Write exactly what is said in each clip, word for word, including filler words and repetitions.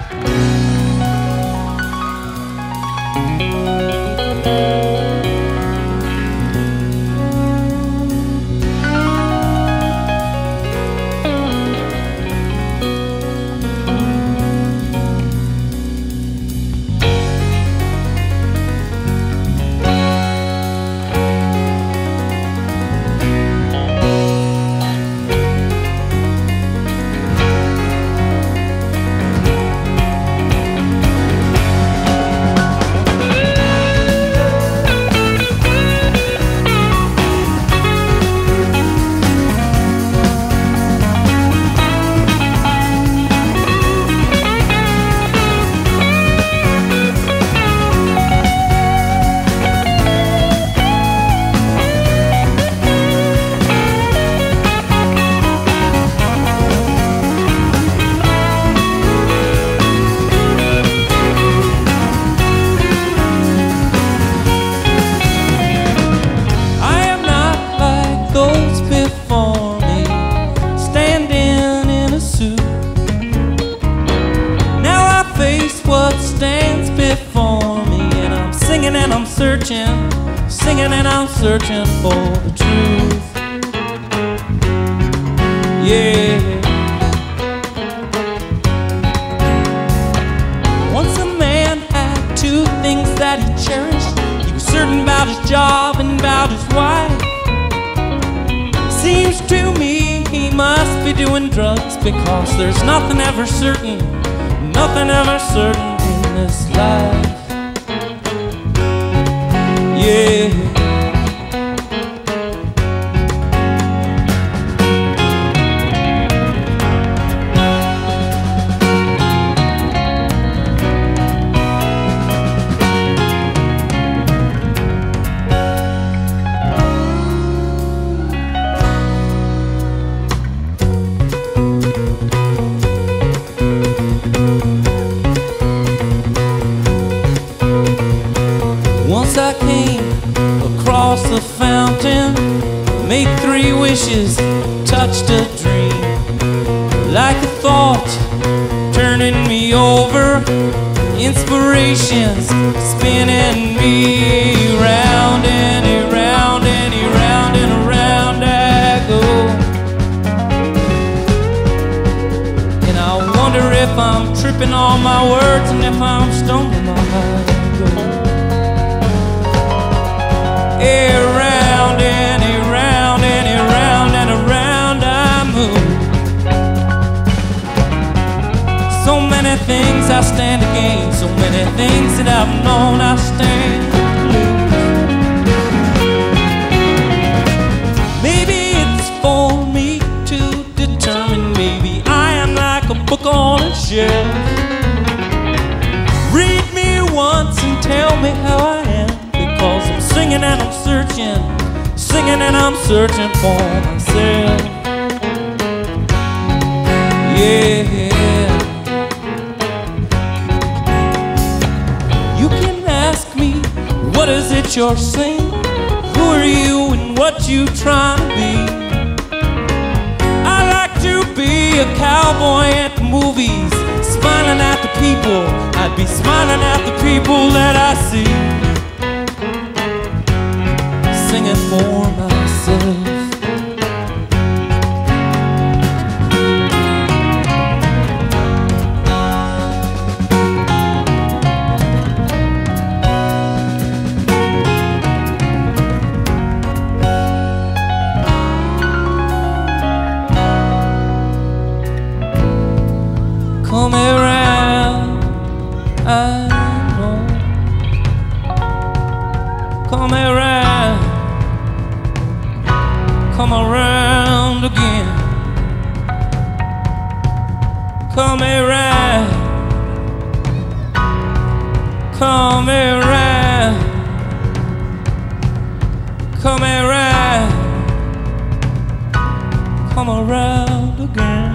Singing and I'm searching for the truth. Yeah. Once a man had two things that he cherished. He was certain about his job and about his wife. Seems to me he must be doing drugs, because there's nothing ever certain, nothing ever certain in this life. Yeah. Once I came across the fountain, made three wishes, touched a dream. Like a thought turning me over, inspirations spinning me round and around and around and around I go. And I wonder if I'm tripping on my words and if I'm stumbling on my go. Around and around and around and around I move. So many things I stand to gain, so many things that I've known I stand to lose. Maybe it's for me to determine. Maybe I am like a book on a shelf. Read me once and tell me how I am, because I'm singing and I'm searching, singing and I'm searching for myself. Yeah. You can ask me, what is it you're saying? Who are you and what you trying to be? I like to be a cowboy at the movies, smiling at the people. I'd be smiling at the people that I see, singing for myself. Come around, I know. Come around, come around again. Come around, come around, come around, come around again.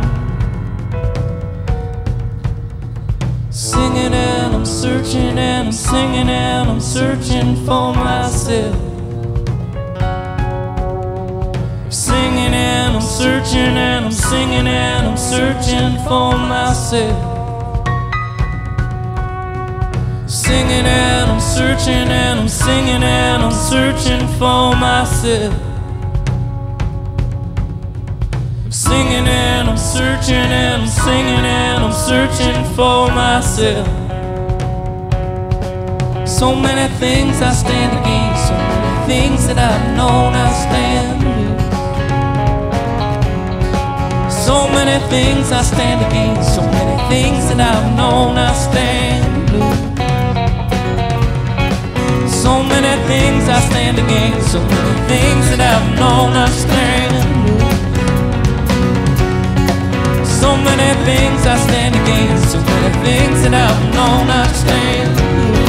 Singing and I'm searching and I'm singing and I'm searching for myself. Singing and I'm searching and I'm singing and I'm searching for myself. Singing and I'm searching and I'm singing and I'm searching for myself. I'm singing and I'm searching and I'm singing and I'm searching for myself. So many things I stand against, so many things that I've known I stand with. So many things I stand against, so many things that I've known I stand with. So many things I stand against, so many things that I've known I stand with. So many things I stand against, so many things that I've known I stand with.